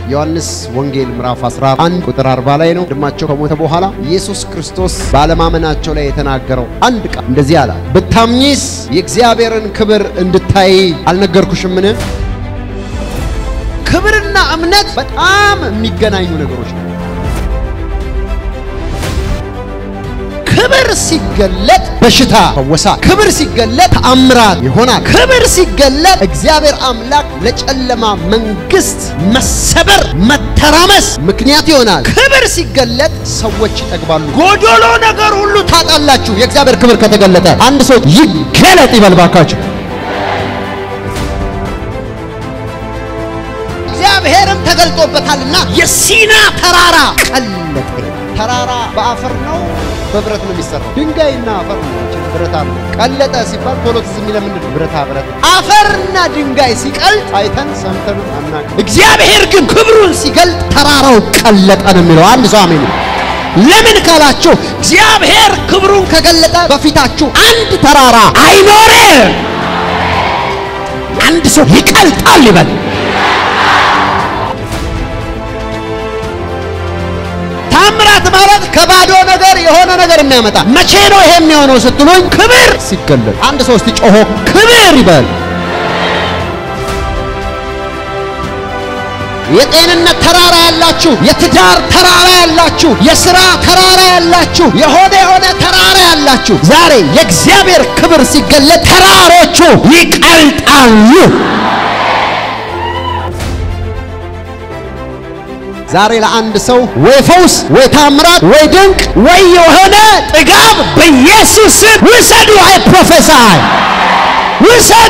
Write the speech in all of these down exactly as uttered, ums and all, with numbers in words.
ዮሐንስ ወንጌል ምዕራፍ አስራ አንድ ቁጥር አርባ ላይ ነው። ወንድማቸው ከሞተ በኋላ ኢየሱስ ክርስቶስ ባለማመናቸው ላይ የተናገረው አንድ ቃል እንደዚህ አለ፣ ብታምኚስ የእግዚአብሔርን ክብር እንድታይ አልነገርኩሽምን? ክብርና እምነት በጣም የሚገናኙ ነገሮች ናቸው። ክብር ሲገለጥ በሽታ ፈወሳል። ክብር ሲገለጥ ተአምራት ይሆናል። ክብር ሲገለጥ እግዚአብሔር አምላክ ለጨለማ መንግስት መሰበር መተራመስ ምክንያት ይሆናል። ክብር ሲገለጥ ሰዎች ይጠግባሉ። ጎዶሎ ነገር ሁሉ ታጣላችሁ። የእግዚአብሔር ክብር ከተገለጠ አንድ ሰው ይገለጥ ይበልባካችሁ። እግዚአብሔርም ተገልጦበታልና የሲና ተራራ ቀለጠ። ተራራ በአፈር ነው በብረት ነው የሚሰራው። ድንጋይና አፈር ነው ብረት አለ። ቀለጠ ሲባል ቶሎ ትዝ የሚለው ምንድነው? ብረታ ብረት። አፈርና ድንጋይ ሲቀልጥ አይተን ሰምተን አናውቅ። እግዚአብሔር ግን ክብሩን ሲገልጥ ተራራው ቀለጠ ነው የሚለው። አንድ ሰው አሜን። ለምን ካላችሁ እግዚአብሔር ክብሩን ከገለጠ በፊታችሁ አንድ ተራራ አይኖርም። አንድ ሰው ይቀልጣል ይበል። ታምራት ማለት ከባዶ ነገር የሆነ ነገር የሚያመጣ። መቼ ነው ይሄ የሚሆነው ስትሉኝ ክብር ሲገለጥ። አንድ ሰው እስቲ ጮሆ ክብር ይበል። የጤንነት ተራራ ያላችሁ፣ የትዳር ተራራ ያላችሁ፣ የሥራ ተራራ ያላችሁ፣ የሆነ የሆነ ተራራ ያላችሁ ዛሬ የእግዚአብሔር ክብር ሲገለጥ ተራሮቹ ይቀልጣሉ። ዛሬ ለአንድ ሰው ወይ ፈውስ ወይ ታምራት ወይ ድንቅ ወይ የሆነ ጥጋብ በኢየሱስ ስም ውሰዱ። አይ ፕሮፌሳይ ውሰዱ።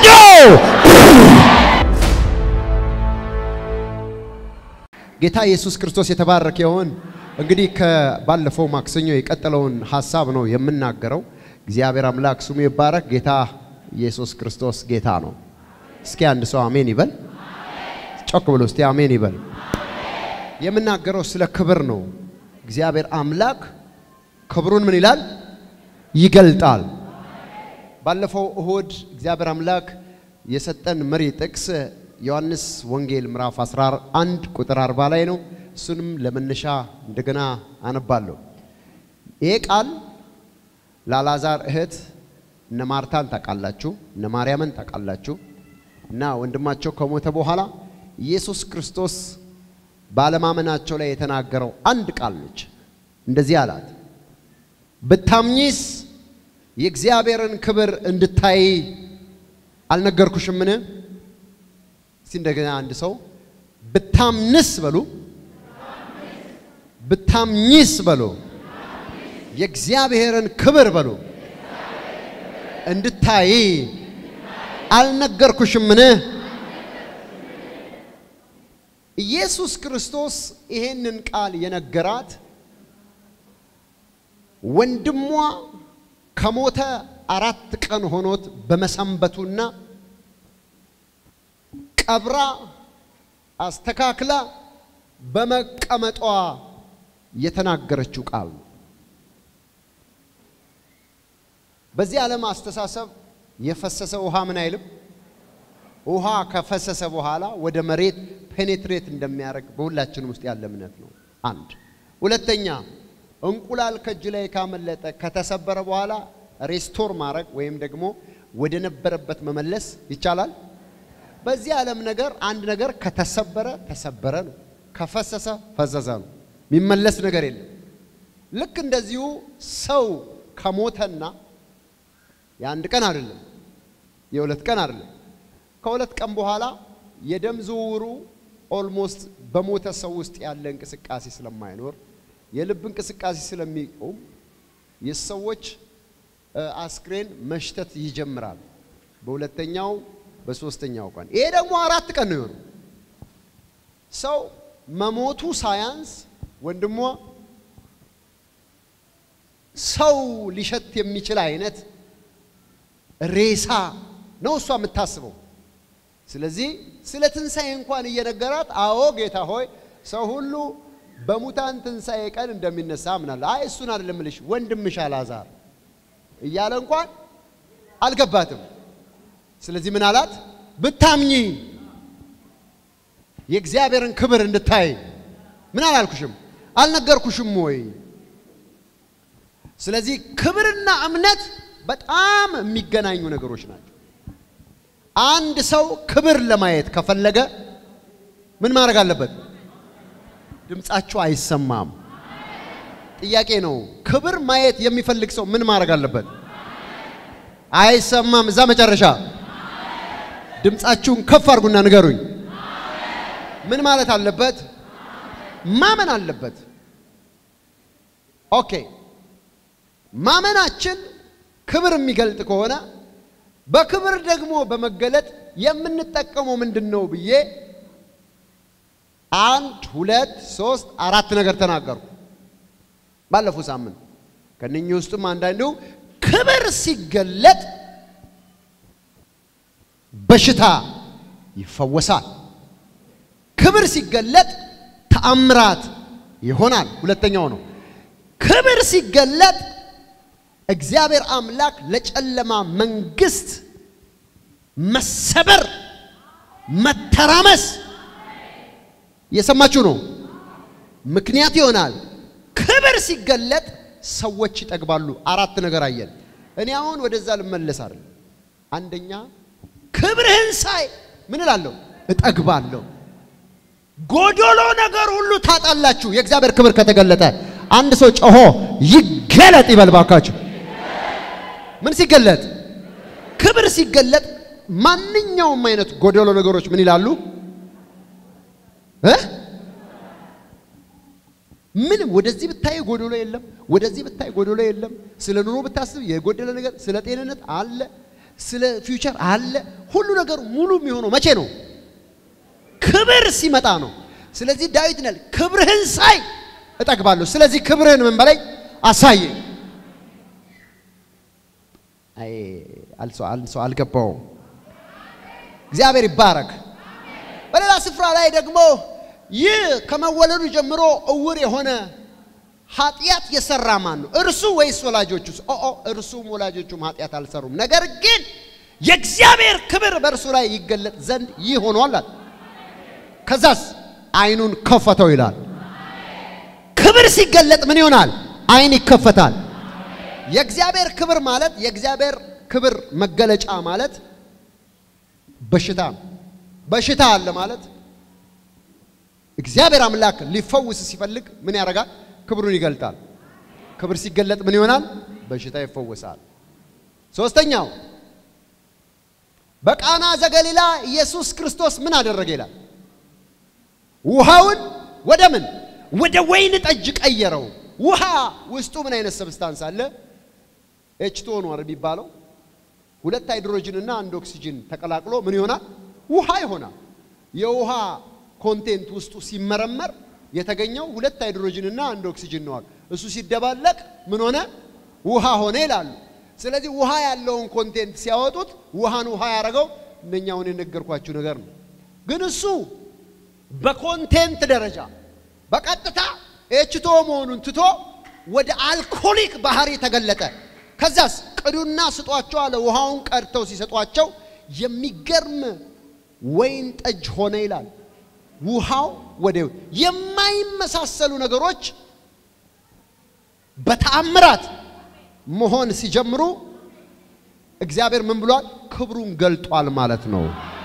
ጌታ ኢየሱስ ክርስቶስ የተባረከ ይሁን። እንግዲህ ከባለፈው ማክሰኞ የቀጠለውን ሐሳብ ነው የምናገረው። እግዚአብሔር አምላክ ስሙ ይባረክ። ጌታ ኢየሱስ ክርስቶስ ጌታ ነው። እስኪ አንድ ሰው አሜን ይበል። ጮክ ብሎ እስቲ አሜን ይበል። የምናገረው ስለ ክብር ነው። እግዚአብሔር አምላክ ክብሩን ምን ይላል? ይገልጣል። ባለፈው እሁድ እግዚአብሔር አምላክ የሰጠን መሪ ጥቅስ ዮሐንስ ወንጌል ምዕራፍ አስራ አንድ ቁጥር አርባ ላይ ነው። እሱንም ለመነሻ እንደገና አነባለሁ። ይሄ ቃል ለአልዓዛር እህት እነ ማርታን ታውቃላችሁ፣ እነ ማርያምን ታውቃላችሁ። እና ወንድማቸው ከሞተ በኋላ ኢየሱስ ክርስቶስ ባለማመናቸው ላይ የተናገረው አንድ ቃል ነች። እንደዚህ አላት፣ ብታምኚስ የእግዚአብሔርን ክብር እንድታይ አልነገርኩሽምን? እስቲ እንደገና አንድ ሰው ብታምንስ በሉ፣ ብታምኚስ በሉ፣ የእግዚአብሔርን ክብር በሉ እንድታይ አልነገርኩሽምን? ኢየሱስ ክርስቶስ ይሄንን ቃል የነገራት ወንድሟ ከሞተ አራት ቀን ሆኖት በመሰንበቱና ቀብራ አስተካክላ በመቀመጧ የተናገረችው ቃል ነው። በዚህ ዓለም አስተሳሰብ የፈሰሰ ውሃ ምን አይልም? ውሃ ከፈሰሰ በኋላ ወደ መሬት ፔኔትሬት እንደሚያደርግ በሁላችንም ውስጥ ያለ እምነት ነው። አንድ ሁለተኛ እንቁላል ከእጅ ላይ ካመለጠ ከተሰበረ በኋላ ሬስቶር ማድረግ ወይም ደግሞ ወደ ነበረበት መመለስ ይቻላል። በዚህ ዓለም ነገር አንድ ነገር ከተሰበረ ተሰበረ ነው፣ ከፈሰሰ ፈሰሰ ነው፣ የሚመለስ ነገር የለም። ልክ እንደዚሁ ሰው ከሞተና የአንድ ቀን አይደለም የሁለት ቀን አይደለም ከሁለት ቀን በኋላ የደም ዝውውሩ ኦልሞስት በሞተ ሰው ውስጥ ያለ እንቅስቃሴ ስለማይኖር የልብ እንቅስቃሴ ስለሚቆም የሰዎች አስክሬን መሽተት ይጀምራል በሁለተኛው በሶስተኛው ቀን። ይሄ ደግሞ አራት ቀን ነው የሆነው። ሰው መሞቱ ሳያንስ ወንድሟ ሰው ሊሸት የሚችል አይነት ሬሳ ነው እሷ የምታስበው። ስለዚህ ስለ ትንሳኤ እንኳን እየነገራት አዎ ጌታ ሆይ ሰው ሁሉ በሙታን ትንሳኤ ቀን እንደሚነሳ አምናለሁ። አይ እሱን አይደለም ልሽ ወንድምሽ አልዓዛር እያለ እንኳን አልገባትም። ስለዚህ ምን አላት? ብታምኚ የእግዚአብሔርን ክብር እንድታይ ምን አላልኩሽም አልነገርኩሽም ወይ ስለዚህ ክብርና እምነት በጣም የሚገናኙ ነገሮች ናቸው አንድ ሰው ክብር ለማየት ከፈለገ ምን ማድረግ አለበት ድምጻቸው አይሰማም ጥያቄ ነው ክብር ማየት የሚፈልግ ሰው ምን ማድረግ አለበት አይሰማም እዛ መጨረሻ ድምጻችሁን ከፍ አድርጉና ንገሩኝ ምን ማለት አለበት ማመን አለበት ኦኬ ማመናችን ክብር የሚገልጥ ከሆነ በክብር ደግሞ በመገለጥ የምንጠቀመው ምንድነው ብዬ አንድ ሁለት ሶስት አራት ነገር ተናገርኩ ባለፈው ሳምንት ከነኚህ ውስጥም አንዳንዱ ክብር ሲገለጥ በሽታ ይፈወሳል ክብር ሲገለጥ ተአምራት ይሆናል ሁለተኛው ነው ክብር ሲገለጥ እግዚአብሔር አምላክ ለጨለማ መንግስት መሰበር መተራመስ የሰማችሁ ነው ምክንያት ይሆናል ክብር ሲገለጥ ሰዎች ይጠግባሉ አራት ነገር አየን እኔ አሁን ወደዛ ልመለስ አይደል አንደኛ ክብርህን ሳይ ምን እላለሁ እጠግባለሁ ጎዶሎ ነገር ሁሉ ታጣላችሁ የእግዚአብሔር ክብር ከተገለጠ አንድ ሰው ጮሆ ይገለጥ ይበልባካችሁ ምን ሲገለጥ ክብር ሲገለጥ ማንኛውም አይነት ጎዶሎ ነገሮች ምን ይላሉ እ ምን ወደዚህ ብታይ ጎዶሎ የለም ወደዚህ ብታይ ጎዶሎ የለም ስለ ኑሮ ብታስብ የጎደለ ነገር ስለ ጤንነት አለ ስለ ፊውቸር አለ ሁሉ ነገር ሙሉ የሚሆነው መቼ ነው ክብር ሲመጣ ነው ስለዚህ ዳዊት ነል ክብርህን ሳይ እጠግባለሁ ስለዚህ ክብርህን ምን በላይ አሳይ አይ አልሶ አልሶ አልገባው እግዚአብሔር ይባረክ በሌላ ስፍራ ላይ ደግሞ ይህ ከመወለዱ ጀምሮ እውር የሆነ ኃጢያት የሰራ ማን ነው እርሱ ወይስ ወላጆቹስ ኦ ኦ እርሱም ወላጆቹም ኃጢያት አልሰሩም ነገር ግን የእግዚአብሔር ክብር በእርሱ ላይ ይገለጥ ዘንድ ይሆናል ከዛስ አይኑን ከፈተው ይላል ክብር ሲገለጥ ምን ይሆናል አይን ይከፈታል የእግዚአብሔር ክብር ማለት የእግዚአብሔር ክብር መገለጫ ማለት በሽታ በሽታ አለ ማለት እግዚአብሔር አምላክ ሊፈውስ ሲፈልግ ምን ያረጋል ክብሩን ይገልጣል ክብር ሲገለጥ ምን ይሆናል በሽታ ይፈወሳል ሶስተኛው በቃና ዘገሊላ ኢየሱስ ክርስቶስ ምን አደረገ ይላል ውሃውን ወደ ምን ወደ ወይን ጠጅ ቀየረው ውሃ ውስጡ ምን አይነት ሰብስታንስ አለ ኤች ቱ ኦ ነው የሚባለው ሁለት ሃይድሮጅን እና አንድ ኦክሲጅን ተቀላቅሎ ምን ይሆናል ውሃ ይሆናል የውሃ ኮንቴንት ውስጡ ሲመረመር የተገኘው ሁለት ሃይድሮጅን እና አንድ ኦክሲጅን ነው እሱ ሲደባለቅ ምን ሆነ ውሃ ሆነ ይላል ስለዚህ ውሃ ያለውን ኮንቴንት ሲያወጡት ውሃን ውሃ ያረጋው እነኛውን የነገርኳችሁ ነገር ነው ግን እሱ በኮንቴንት ደረጃ በቀጥታ ኤች ቱ ኦ መሆኑን ትቶ ወደ አልኮሊክ ባህሪ ተገለጠ ከዛስ ቅዱና ስጧቸው አለ ውሃውን ቀርተው ሲሰጧቸው የሚገርም ወይን ጠጅ ሆነ ይላል ውሃው ወደ የማይመሳሰሉ ነገሮች በተአምራት መሆን ሲጀምሩ እግዚአብሔር ምን ብሏል ክብሩን ገልጧል ማለት ነው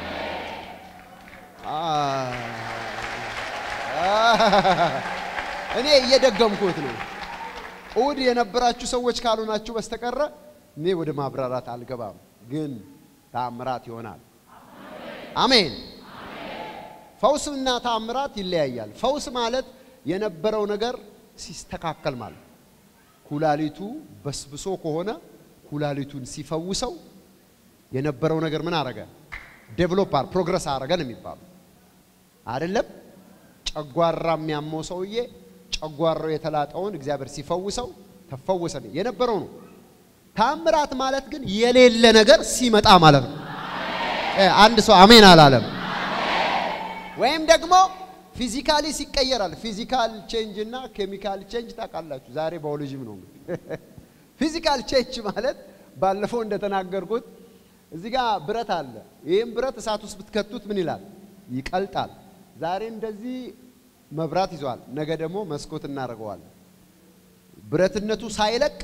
እኔ እየደገምኩት ነው ኦድ የነበራችሁ ሰዎች ካሉናችሁ በስተቀረ እኔ ወደ ማብራራት አልገባም ግን ተአምራት ይሆናል አሜን ፈውስና ተአምራት ይለያያል ፈውስ ማለት የነበረው ነገር ሲስተካከል ማለት ኩላሊቱ በስብሶ ከሆነ ኩላሊቱን ሲፈውሰው የነበረው ነገር ምን አረገ ዴቨሎፕ አር ፕሮግረስ አረገ ነው የሚባለው አይደለም ጨጓራ የሚያመው ሰውዬ ጨጓራው የተላጠውን እግዚአብሔር ሲፈውሰው ተፈወሰ የነበረው ነው ተአምራት ማለት ግን የሌለ ነገር ሲመጣ ማለት ነው አንድ ሰው አሜን አላለም ወይም ደግሞ ፊዚካሊ ሲቀየራል ፊዚካል ቼንጅ እና ኬሚካል ቼንጅ ታውቃላችሁ ዛሬ ባዮሎጂም ነው ፊዚካል ቼንጅ ማለት ባለፈው እንደተናገርኩት እዚህ ጋር ብረት አለ ይሄን ብረት እሳት ውስጥ ብትከቱት ምን ይላል ይቀልጣል ዛሬ እንደዚህ መብራት ይዟል ነገ ደግሞ መስኮት እናደርገዋለን ብረትነቱ ሳይለቅ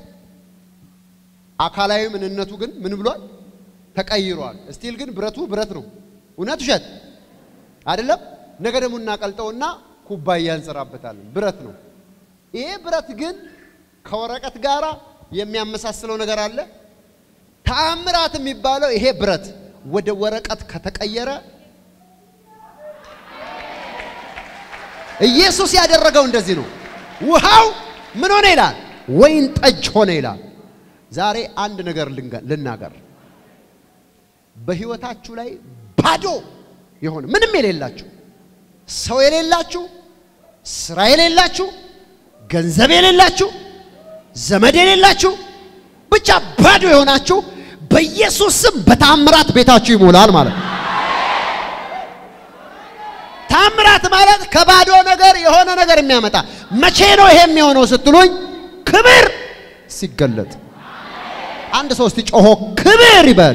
አካላዊ ምንነቱ ግን ምን ብሏል ተቀይሯል ስቲል ግን ብረቱ ብረት ነው እውነት ውሸት አይደለም ነገ ደግሞ እናቀልጠውና ኩባያ እንሰራበታለን ብረት ነው ይሄ ብረት ግን ከወረቀት ጋራ የሚያመሳስለው ነገር አለ ተአምራት የሚባለው ይሄ ብረት ወደ ወረቀት ከተቀየረ ኢየሱስ ያደረገው እንደዚህ ነው ውሃው ምን ሆነ ይላል ወይን ጠጅ ሆነ ይላል ዛሬ አንድ ነገር ልናገር በህይወታችሁ ላይ ባዶ ይሆን ምንም የሌላችሁ ሰው የሌላችሁ ስራ የሌላችሁ ገንዘብ የሌላችሁ ዘመድ የሌላችሁ ብቻ ባዶ የሆናችሁ በኢየሱስ ስም በታምራት ቤታችሁ ይሞላል ማለት ነው ታምራት ማለት ከባዶ ነገር የሆነ ነገር የሚያመጣ መቼ ነው ይሄ የሚሆነው ስትሉኝ ክብር ሲገለጥ አንድ ሰው እስቲ ጮሆ ክብር ይበል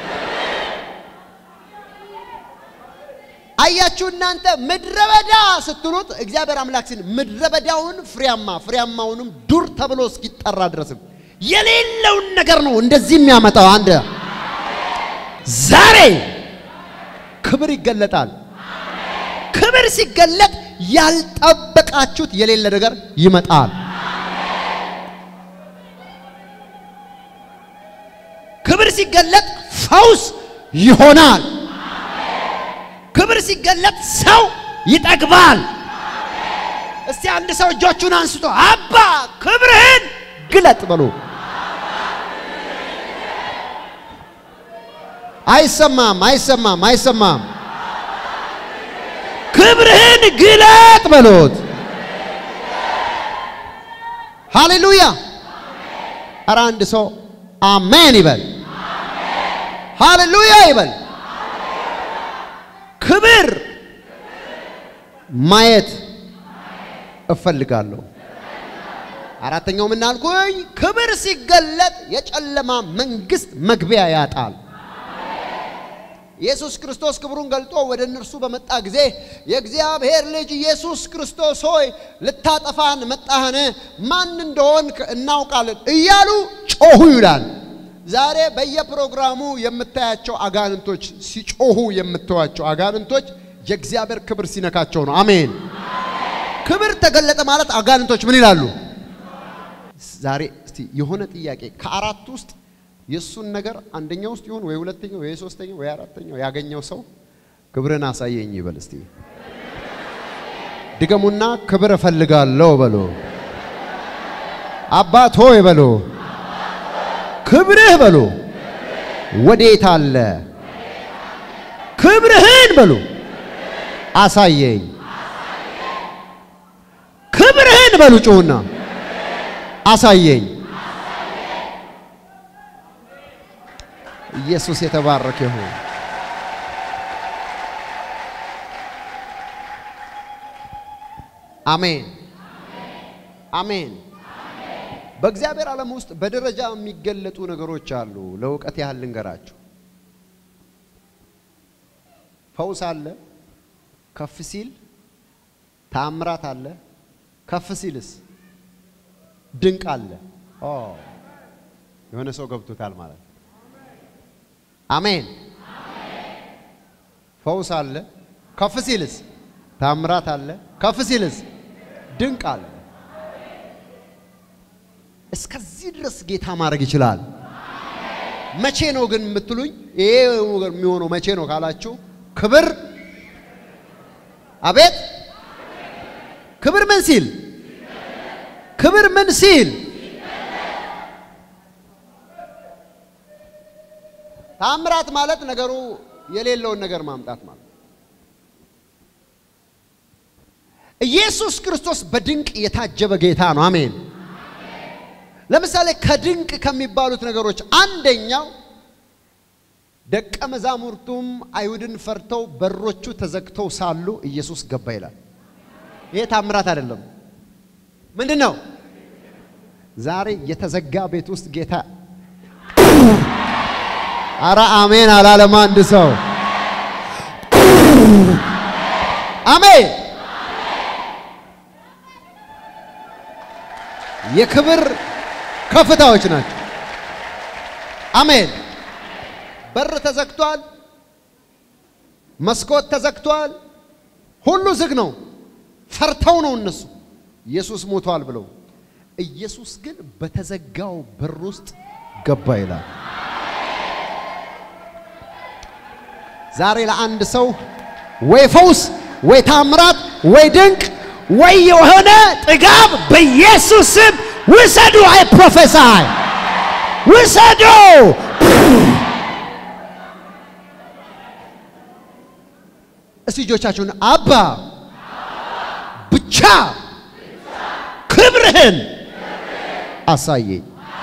አያችሁ እናንተ ምድረበዳ ስትሉት እግዚአብሔር አምላክ ሲል ምድረበዳውን ፍሬያማ ፍሬያማውንም ዱር ተብሎ እስኪጠራ ድረስም የሌለውን ነገር ነው እንደዚህ የሚያመጣው አንድ ዛሬ ክብር ይገለጣል ክብር ሲገለጥ ያልጠበቃችሁት የሌለ ነገር ይመጣል ክብር ሲገለጥ ፈውስ ይሆናል ክብር ሲገለጥ ሰው ይጠግባል እስቲ አንድ ሰው እጆቹን አንስቶ አባ ክብርህን ግለጥ በሉ አይሰማም አይሰማም አይሰማም ክብርህን ግለጥ በሉት ሃሌሉያ ኧረ አንድ ሰው አሜን ይበል ሃሌሉያ ይበል ክብር ማየት እፈልጋለሁ አራተኛው ምን አልኩኝ ክብር ሲገለጥ የጨለማ መንግስት መግቢያ ያጣል ኢየሱስ ክርስቶስ ክብሩን ገልጦ ወደ እነርሱ በመጣ ጊዜ የእግዚአብሔር ልጅ ኢየሱስ ክርስቶስ ሆይ ልታጠፋን መጣህን ማን እንደሆንክ እናውቃለን እያሉ ጮሁ ይላል ዛሬ በየፕሮግራሙ የምታያቸው አጋንንቶች ሲጮሁ የምታዩቸው አጋንንቶች የእግዚአብሔር ክብር ሲነካቸው ነው አሜን ክብር ተገለጠ ማለት አጋንንቶች ምን ይላሉ ዛሬ እስቲ የሆነ ጥያቄ ከአራት ውስጥ የሱን ነገር አንደኛው ውስጥ ይሁን ወይ ሁለተኛው ወይ ሶስተኛው ወይ አራተኛው ያገኘው ሰው ክብርን አሳየኝ ይበል እስቲ ድገሙና ክብር እፈልጋለሁ በሉ አባት ሆይ በሉ ክብርህ በሉ ወዴት አለ ክብርህን በሉ አሳየኝ ክብርህን በሉ ጮህና አሳየኝ ኢየሱስ የተባረከ ይሁን አሜን አሜን በእግዚአብሔር ዓለም ውስጥ በደረጃ የሚገለጡ ነገሮች አሉ ለውቀት ያህል ልንገራችሁ ፈውስ አለ ከፍ ሲል ታምራት አለ ከፍ ሲልስ ድንቅ አለ ኦ የሆነ ሰው ገብቶታል ማለት አሜን ፈውስ አለ ከፍ ሲልስ ታምራት አለ ከፍ ሲልስ ድንቅ አለ እስከዚህ ድረስ ጌታ ማድረግ ይችላል መቼ ነው ግን የምትሉኝ ይሄ የሚሆነው መቼ ነው ካላችሁ ክብር አቤት ክብር ምን ሲል ክብር ምን ሲል ታምራት ማለት ነገሩ የሌለውን ነገር ማምጣት ማለት ኢየሱስ ክርስቶስ በድንቅ የታጀበ ጌታ ነው አሜን ለምሳሌ ከድንቅ ከሚባሉት ነገሮች አንደኛው ደቀ መዛሙርቱም አይሁድን ፈርተው በሮቹ ተዘግተው ሳሉ ኢየሱስ ገባ ይላል ይሄ ታምራት አይደለም ምንድነው ዛሬ የተዘጋ ቤት ውስጥ ጌታ አራ አሜን አላለም አንድ ሰው አሜን። የክብር ከፍታዎች ናቸው። አሜን። በር ተዘግቷል፣ መስኮት ተዘግቷል፣ ሁሉ ዝግ ነው። ፈርተው ነው እነሱ ኢየሱስ ሞቷል ብለው። ኢየሱስ ግን በተዘጋው በር ውስጥ ገባ ይላል። ዛሬ ለአንድ ሰው ወይ ፈውስ ወይ ታምራት ወይ ድንቅ ወይ የሆነ ጥጋብ በኢየሱስ ስም ውሰዱ። አይ ፕሮፌሳይ ውሰዱ። እስቲ እጆቻችሁን አባ ብቻ ክብርህን አሳየኝ።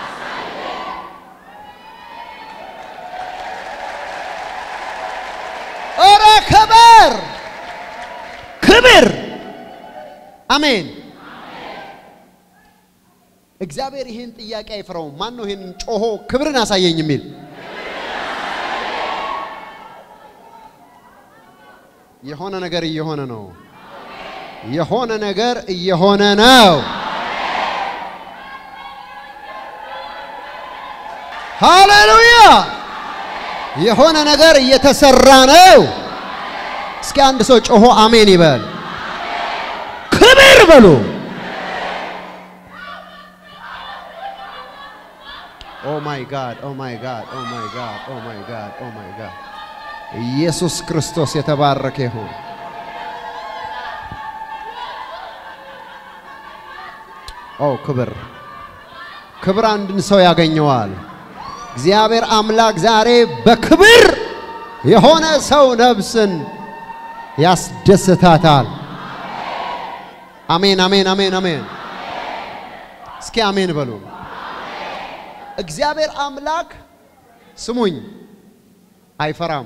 ኦረ ክብር ክብር። አሜን። እግዚአብሔር ይሄን ጥያቄ አይፈራውም። ማን ነው ይሄን ጮሆ ክብርን አሳየኝ የሚል? የሆነ ነገር እየሆነ ነው። የሆነ ነገር እየሆነ ነው። ሃሌሉያ! የሆነ ነገር እየተሰራ ነው። እስኪ አንድ ሰው ጮሆ አሜን ይበል። ክብር በሉ። ኦ ማይ ጋድ ኦ ማይ ጋድ ኦ ማይ ጋድ ኦ ማይ ጋድ ኦ ማይ ጋድ። ኢየሱስ ክርስቶስ የተባረከ ይሁን። ኦ ክብር ክብር አንድን ሰው ያገኘዋል። እግዚአብሔር አምላክ ዛሬ በክብር የሆነ ሰው ነፍስን ያስደስታታል። አሜን አሜን አሜን አሜን። እስኪ አሜን በሉ። እግዚአብሔር አምላክ ስሙኝ አይፈራም።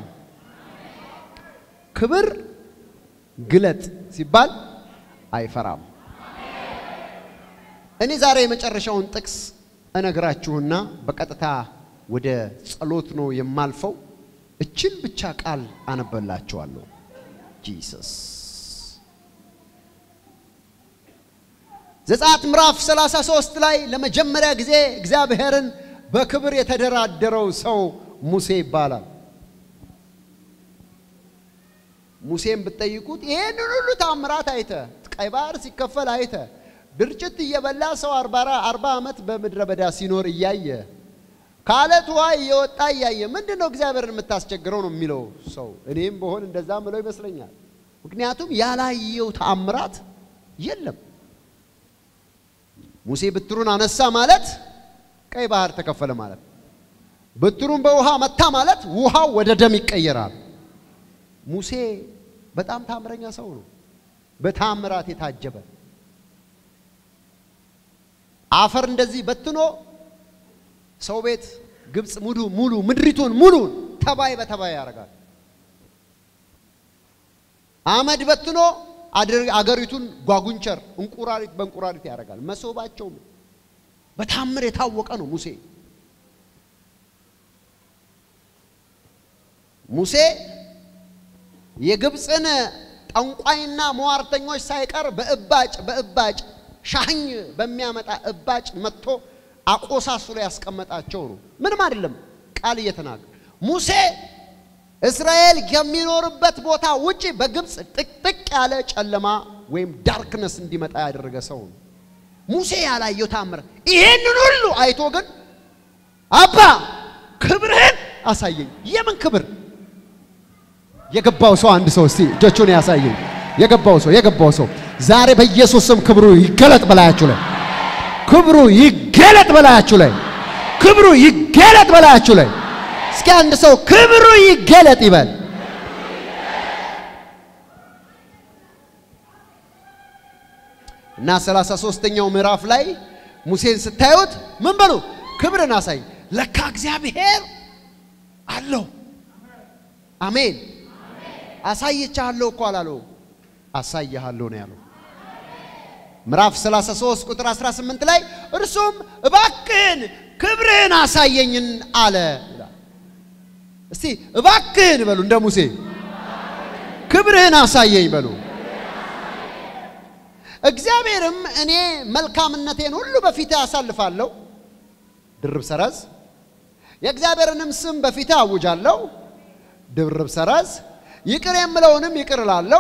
ክብር ግለጥ ሲባል አይፈራም። እኔ ዛሬ የመጨረሻውን ጥቅስ እነግራችሁና በቀጥታ ወደ ጸሎት ነው የማልፈው። እችን ብቻ ቃል አነበላችኋለሁ። ጂሰስ ዘጸአት ምዕራፍ ሰላሳ ሶስት ላይ ለመጀመሪያ ጊዜ እግዚአብሔርን በክብር የተደራደረው ሰው ሙሴ ይባላል። ሙሴን ብትጠይቁት ይሄን ሁሉ ታምራት አይተ፣ ቀይ ባህር ሲከፈል አይተ፣ ድርጭት እየበላ ሰው አርባ ዓመት በምድረ በዳ ሲኖር እያየ፣ ካለት ውሃ እየወጣ እያየ ምንድነው እግዚአብሔርን የምታስቸግረው ነው የሚለው ሰው። እኔም በሆን እንደዛ ምለው ይመስለኛል። ምክንያቱም ያላየው ታምራት የለም። ሙሴ በትሩን አነሳ ማለት ቀይ ባህር ተከፈለ ማለት፣ በትሩን በውሃ መታ ማለት ውሃው ወደ ደም ይቀየራል። ሙሴ በጣም ታምረኛ ሰው ነው፣ በታምራት የታጀበ። አፈር እንደዚህ በትኖ ሰው ቤት ግብጽ ሙሉ ሙሉ ምድሪቱን ሙሉ ተባይ በተባይ ያረጋል። አመድ በትኖ አገሪቱን ጓጉንቸር እንቁራሪት በእንቁራሪት ያረጋል። መሶባቸው በታምር የታወቀ ነው ሙሴ። ሙሴ የግብጽን ጠንቋይና ሟርተኞች ሳይቀር በእባጭ በእባጭ ሻህኝ በሚያመጣ እባጭ መጥቶ አቆሳስሎ ያስቀመጣቸው ነው። ምንም አይደለም ቃል እየተናገረ ሙሴ እስራኤል የሚኖርበት ቦታ ውጪ በግብጽ ጥቅጥቅ ያለ ጨለማ ወይም ዳርክነስ እንዲመጣ ያደረገ ሰው ነው ሙሴ። ያላየው ታምር ይሄንን ሁሉ አይቶ ግን አባ ክብርህን አሳየኝ። የምን ክብር? የገባው ሰው አንድ ሰው እስቲ እጆቹን ያሳየኝ። የገባው ሰው የገባው ሰው ዛሬ በኢየሱስ ስም ክብሩ ይገለጥ በላያችሁ ላይ። ክብሩ ይገለጥ በላያችሁ ላይ። ክብሩ ይገለጥ በላያችሁ ላይ። እስኪ አንድ ሰው ክብሩ ይገለጥ ይበል። እና ሰላሳ ሶስተኛው ምዕራፍ ላይ ሙሴን ስታዩት ምን በሉ? ክብርን አሳይ። ለካ እግዚአብሔር አለው። አሜን። አሳይቻለሁ እኮ አላለው፣ አሳይሃለሁ ነው ያለው። ምዕራፍ ሰላሳ ሶስት ቁጥር አስራ ስምንት ላይ እርሱም እባክህን ክብርህን አሳየኝን አለ። እስቲ እባክህን በሉ እንደ ሙሴ ክብርህን አሳየኝ በሉ። እግዚአብሔርም እኔ መልካምነቴን ሁሉ በፊት አሳልፋለሁ ድርብ ሰረዝ የእግዚአብሔርንም ስም በፊት አውጃለሁ ድርብ ሰረዝ ይቅር የምለውንም ይቅር እላለሁ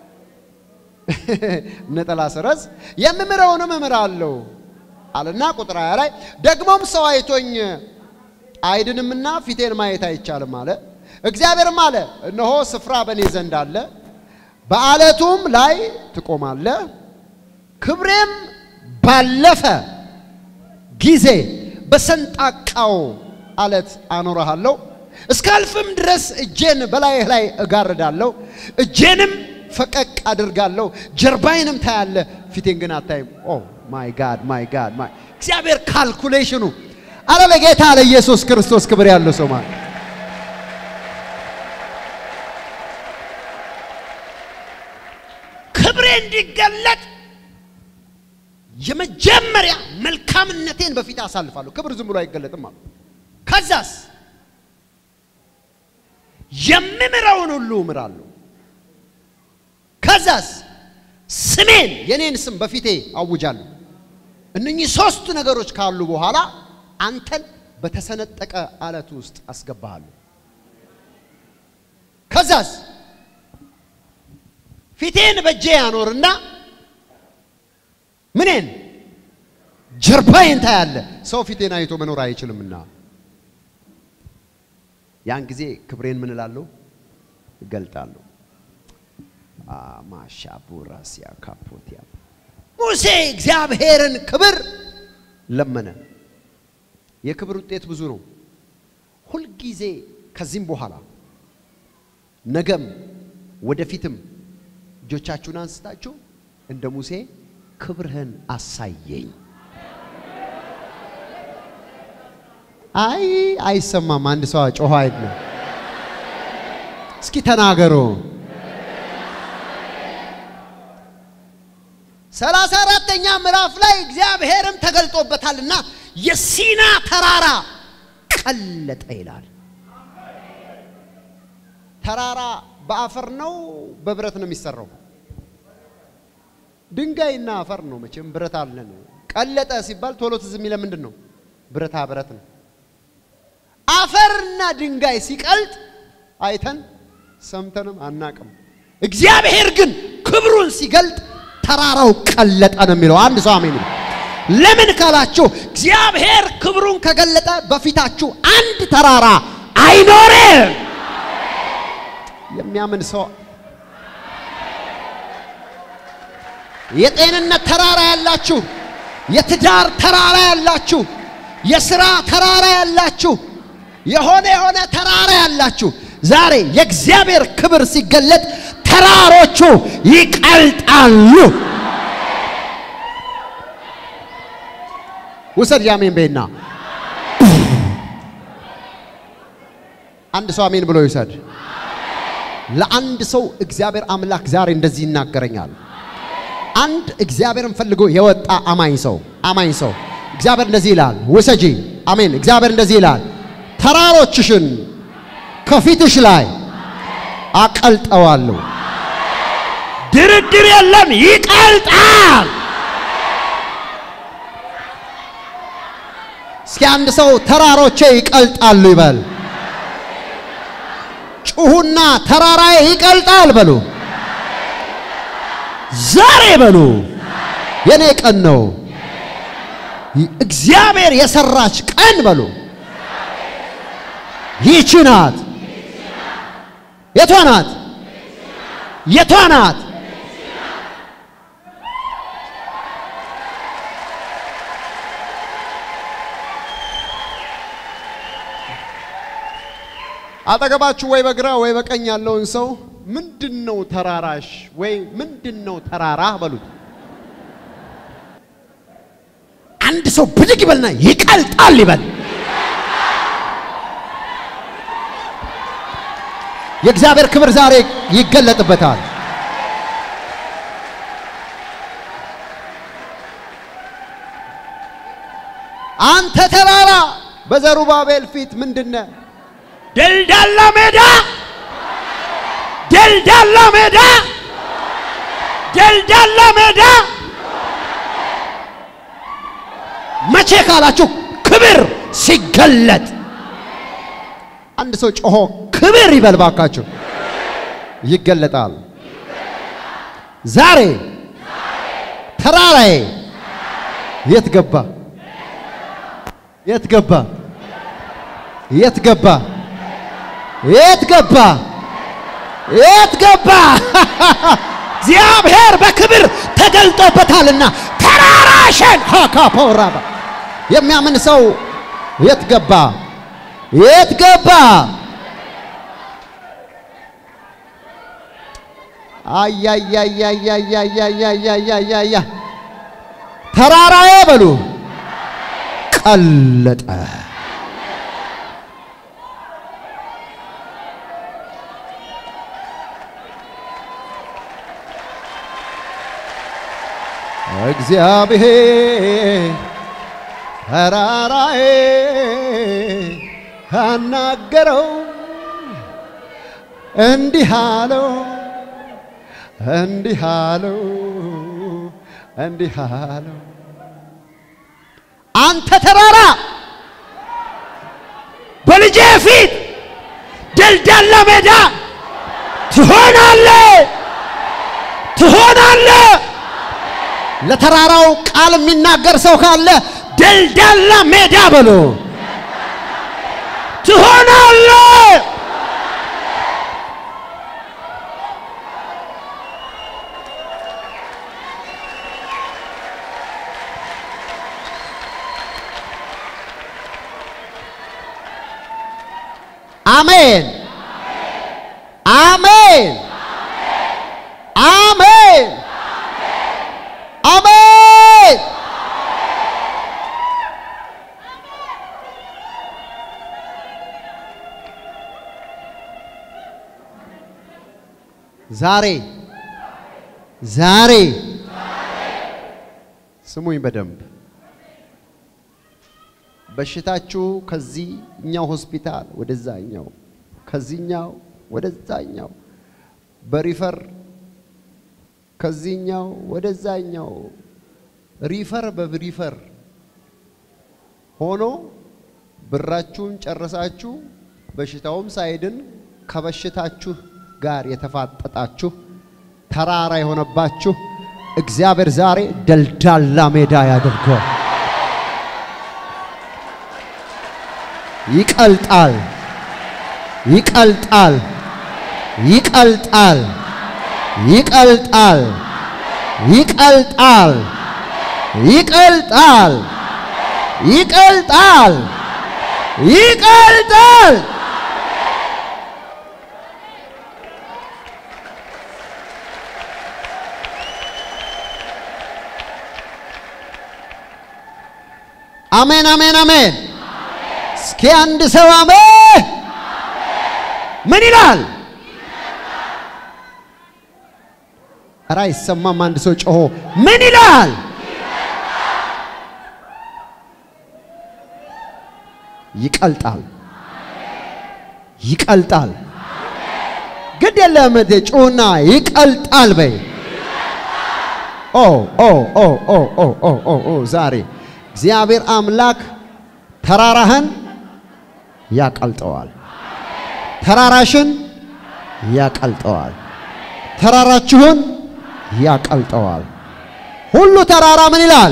ነጠላ ሰረዝ የምምረውንም እምራለሁ አለና ቁጥር ሃያ ላይ ደግሞም ሰው አይቶኝ አይድንምና ፊቴን ማየት አይቻልም አለ እግዚአብሔርም አለ እነሆ ስፍራ በኔ ዘንድ አለ በአለቱም ላይ ትቆማለህ ክብሬም ባለፈ ጊዜ በሰንጣቃው አለት አኖርሃለሁ እስካልፍም ድረስ እጄን በላይህ ላይ እጋርዳለሁ እጄንም ፈቀቅ አድርጋለሁ ጀርባዬንም ታያለ ፊቴን ግን አታይም ኦ ማይ ጋድ ማይ ጋድ ማይ እግዚአብሔር ካልኩሌሽኑ አለ ለጌታ ለኢየሱስ ክርስቶስ ክብር ያለው ሰው ማለት ክብሬ እንዲገለጥ የመጀመሪያ መልካምነቴን በፊት አሳልፋለሁ ክብር ዝም ብሎ አይገለጥም ማለት ከዛስ የምምረውን ሁሉ እምራለሁ ከዛስ ስሜን የኔን ስም በፊቴ አውጃለሁ እነኚህ ሶስት ነገሮች ካሉ በኋላ አንተን በተሰነጠቀ አለት ውስጥ አስገባሃለሁ ከዛስ ፊቴን በጄ ያኖርና ምንን ጀርባዬን ታያለ ሰው ፊቴን አይቶ መኖር አይችልምና ያን ጊዜ ክብሬን ምን እላለሁ እገልጣለሁ ማሻቡራሲያ ካፖቲያ ሙሴ እግዚአብሔርን ክብር ለመነ የክብር ውጤት ብዙ ነው ሁሉ ጊዜ ከዚህም በኋላ ነገም ወደፊትም እጆቻችሁን አንስታችሁ እንደ ሙሴ ክብርህን አሳየኝ አይ አይሰማም አንድ ሰው ጮህ አይደለም እስኪ ተናገሩ ሰላሳ አራተኛ ምዕራፍ ላይ እግዚአብሔርም ተገልጦበታልና የሲና ተራራ ቀለጠ ይላል ተራራ በአፈር ነው በብረት ነው የሚሰራው ድንጋይና አፈር ነው መቼም ብረት አለን ቀለጠ ሲባል ቶሎ ትዝ የሚለው ምንድነው ብረታ ብረት ነው አፈርና ድንጋይ ሲቀልጥ አይተን ሰምተንም አናቅም እግዚአብሔር ግን ክብሩን ሲገልጥ ተራራው ቀለጠ ነው የሚለው አንድ ሰው አሜን ለምን ካላችሁ እግዚአብሔር ክብሩን ከገለጠ በፊታችሁ አንድ ተራራ አይኖርም የሚያምን ሰው የጤንነት ተራራ ያላችሁ የትዳር ተራራ ያላችሁ የሥራ ተራራ ያላችሁ የሆነ የሆነ ተራራ ያላችሁ ዛሬ የእግዚአብሔር ክብር ሲገለጥ ተራሮቹ ይቀልጣሉ ወሰድ ያሜን በእና አንድ ሰው አሜን ብሎ ይሰድ ለአንድ ሰው እግዚአብሔር አምላክ ዛሬ እንደዚህ ይናገረኛል አንድ እግዚአብሔርን ፈልጎ የወጣ አማኝ ሰው አማኝ ሰው እግዚአብሔር እንደዚህ ይላል ወሰጂ አሜን እግዚአብሔር እንደዚህ ይላል ተራሮችሽን ከፊትሽ ላይ አቀልጠዋለሁ ድርድር የለም ይቀልጣል እስኪ አንድ ሰው ተራሮቼ ይቀልጣሉ ይበል ጩሁና ተራራዬ ይቀልጣል በሉ ዛሬ በሉ የኔ ቀን ነው እግዚአብሔር የሰራች ቀን በሉ ይህች ናት የቷ ናት የቷ ናት አጠገባችሁ ወይ በግራ ወይ በቀኝ ያለውን ሰው ምንድነው ተራራሽ ወይ ምንድነው ተራራ በሉት አንድ ሰው ብድግ ይበልና ይቀልጣል ይበል የእግዚአብሔር ክብር ዛሬ ይገለጥበታል አንተ ተራራ በዘሩባቤል ፊት ምንድነው ደልዳላ ሜዳ ደልዳላ ሜዳ ደልዳላ ሜዳ መቼ ካላችሁ ክብር ሲገለጥ አንድ ሰው ጮሆ ክብር ይበልባካችሁ ይገለጣል ዛሬ ተራራዬ የት ገባ የት ገባ የት ገባ የት ገባ የት ገባ እግዚአብሔር በክብር ተገልጦበታልና ተራራሽን ሃካፖራባ የሚያምን ሰው የት ገባ የት ገባ አያያያያያያያያያያ ተራራዬ በሉ ቀለጠ እግዚአብሔር ተራራዬ አናገረው እንዲህ አለው እንዲህ አለው እንዲህ አለው አንተ ተራራ በልጄ ፊት ደልዳላ ሜዳ ትሆናለህ ትሆናለህ ለተራራው ቃል የሚናገር ሰው ካለ ደልዳላ ሜዳ በሉ ትሆናለህ አሜን አሜን አሜን አሜን ዛሬ ዛሬ ስሙኝ በደንብ በሽታችሁ ከዚህኛው ሆስፒታል ወደዛኛው ከዚህኛው ወደዛኛው በሪፈር ከዚህኛው ወደዛኛው ሪፈር በሪፈር ሆኖ ብራችሁን ጨርሳችሁ በሽታውም ሳይድን ከበሽታችሁ ጋር የተፋጠጣችሁ ተራራ የሆነባችሁ እግዚአብሔር ዛሬ ደልዳላ ሜዳ ያደርገዋል ይቀልጣል ይቀልጣል ይቀልጣል ይቀልጣል ይቀልጣል ይቀልጣል ይቀልጣል ይቀልጣል አሜን አሜን አሜን እስኪ አንድ ሰው አሜን ምን ይላል ኧረ አይሰማም አንድ ሰው ጮሆ ምን ይላል ይቀልጣል ይቀልጣል ግድ የለም ጮና ይቀልጣል በይ ኦ ኦ ኦ ኦ ኦ ኦ ኦ ዛሬ እግዚአብሔር አምላክ ተራራህን ያቀልጠዋል ተራራሽን ያቀልጠዋል ተራራችሁን ያቀልጠዋል ሁሉ ተራራ ምን ይላል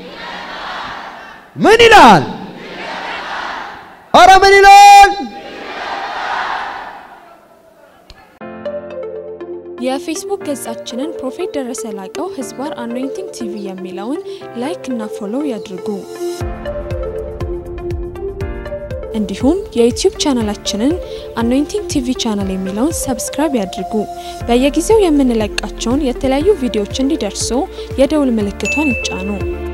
ምን ይላል ኧረ ምን ይላል የፌስቡክ ገጻችንን ፕሮፌት ደረሰ ላቀው ህዝባር አኖይንቲንግ ቲቪ የሚለውን ላይክ እና ፎሎው ያድርጉ እንዲሁም የዩቲዩብ ቻናላችንን አኖይንቲንግ ቲቪ ቻናል የሚለውን ሰብስክራይብ ያድርጉ በየጊዜው የምንለቃቸውን የተለያዩ ቪዲዮዎች እንዲደርሱ የደውል ምልክቷን ይጫኑ